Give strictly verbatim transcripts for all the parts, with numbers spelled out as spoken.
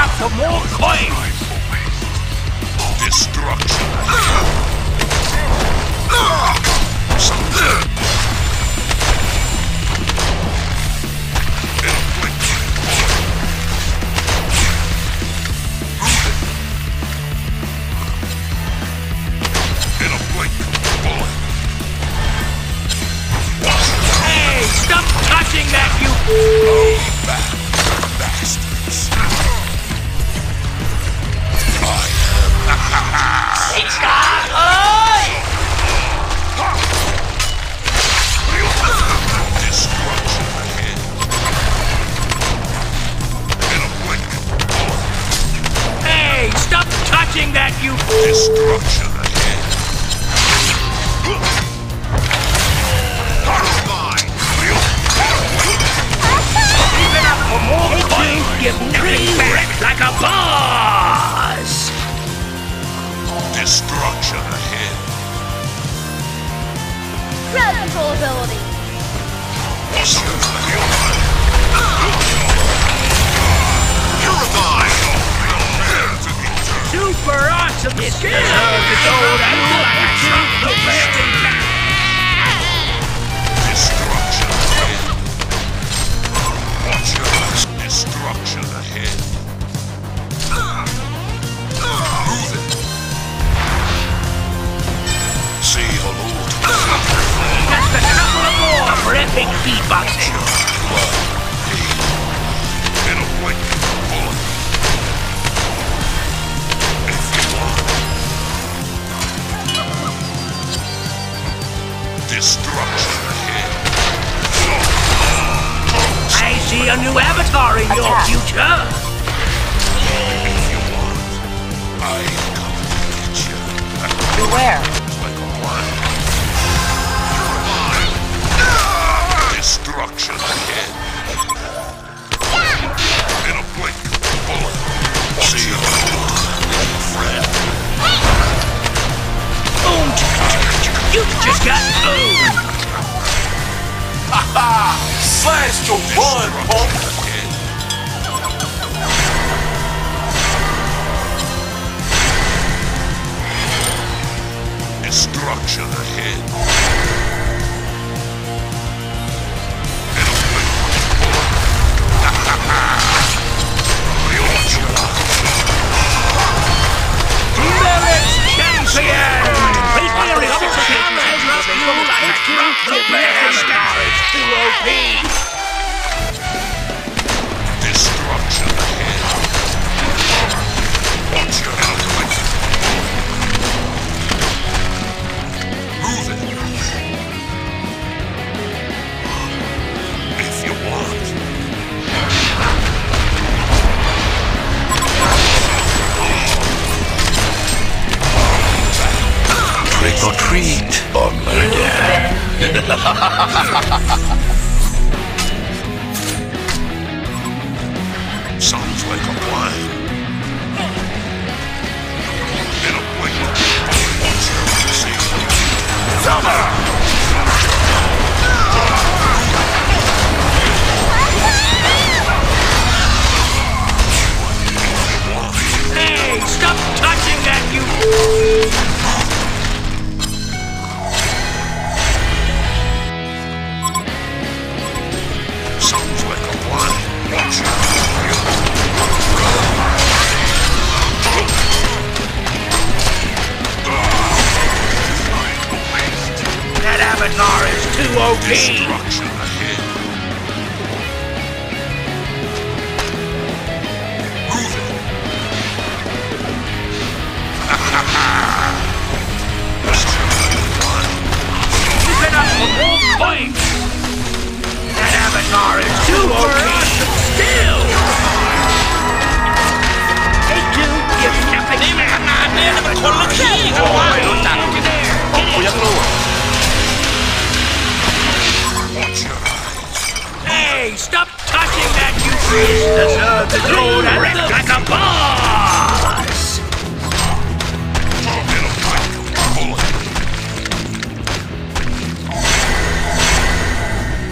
up for more coins! Destruction. Hey, stop touching that, you... Oh, bad bastards. It's got ơi! Destruction ahead. In a blink. Hey, stop touching that, you... Destruction ahead. Keeping up for more coins! Give nothing back like a boss! Destruction ahead. Crowd control ability. Super awesome skill! It's old and like the best in town! Destruction ahead. Watch your destruction ahead. Move it. Say hello to Just a couple of more for epic beatboxing! blood. In a blink. Bullet. If you want. Destruction ahead. I see a new avatar in your Attack. future! If you want, I come to get you. Beware. Like a lion. Destruction ahead. In a blink, bullet. See you, friend. Owned! You just got owned! Slash your run, punk! Ahead. Destruction ahead. In a blink, Lyrics champion! Please be able to help us again and drop you like a drop the bear star! It's too O P! Destruction ahead. Watch your helmet. Move it. If you want. Trick or treat, or murder. Sounds like a plan. In a blink. Watch your see. Summer! Hey, stop touching that, you... Sounds like a plan. Watch your That avatar is too O P! destruction ahead. Move it. Keeping up for more points! That avatar is too O P! Still! Hey, dude, you nothing back! Watch your eyes. Hey, stop touching that, you fish! Deserve the gold and the like a boss! In a blink. Bullet.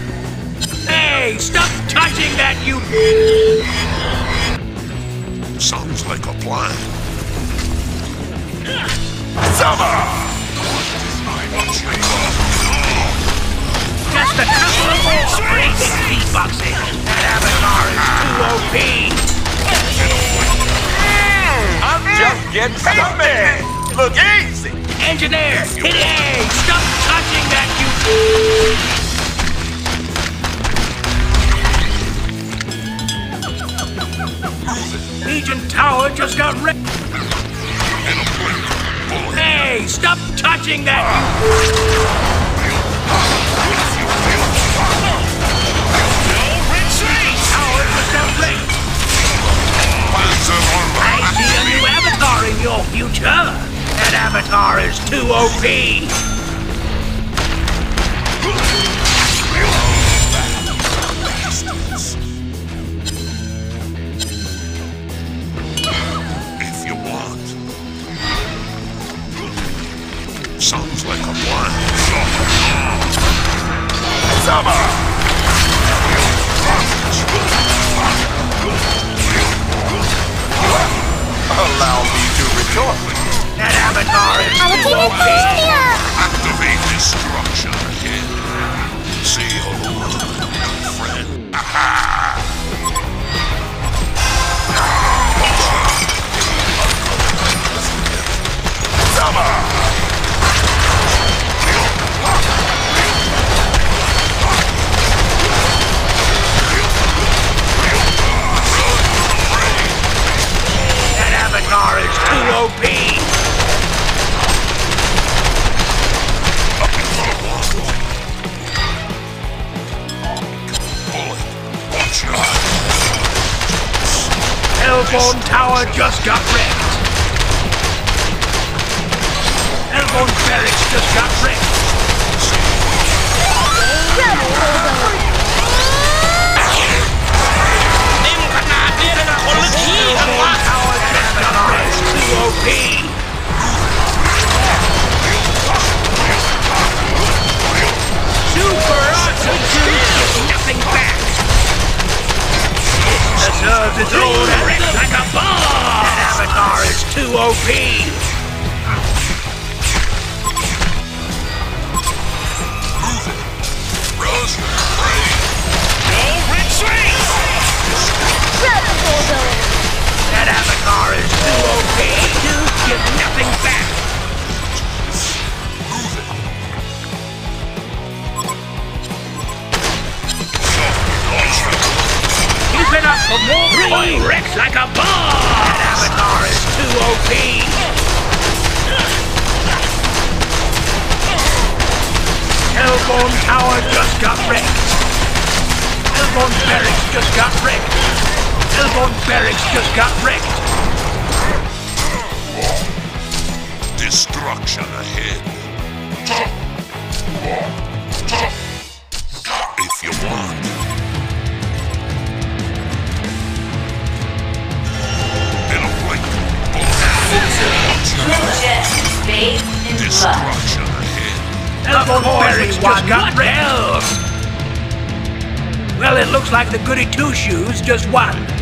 Hey, stop touching that, you... plan. Summer! Just a couple of more basic beatboxing. That avatar is too O P. I'm just getting started. Look easy. Engineer, hit A! Stop touching that, you... Legion Tower just got wrecked. Hey, stop touching that, you... Tower just got wrecked. I see a new avatar in your future. That avatar is too O P! If you want. Sounds like a plan. Summer! Allow me to retort. That avatar is too O P! Activate destruction again. Say hello to the new friend. Aha! Summer! That avatar is too O P! Hellborn Tower just got wrecked. Hellborn Barracks just got wrecked. Hellborn Tower just got wrecked. too O P. Super awesome dude gets nothing back. Deserves its own wrecked like a bomb! That avatar is too O P! Move it! Run! Pray! No retreat! Incredible ability. That avatar is too O P! Dude gets nothing back! Move it! Keep it up for more Three wrecks like a bomb! That avatar is too O P! Hellborn Tower just got wrecked! Hellborn Barracks just got wrecked! Hellborn Barracks just got wrecked! Destruction ahead. If you want. In a blink. Faith in blood. Destruction ahead. Hellborn Barracks just got wrecked! Well, it looks like the Goody Two Shoes just won.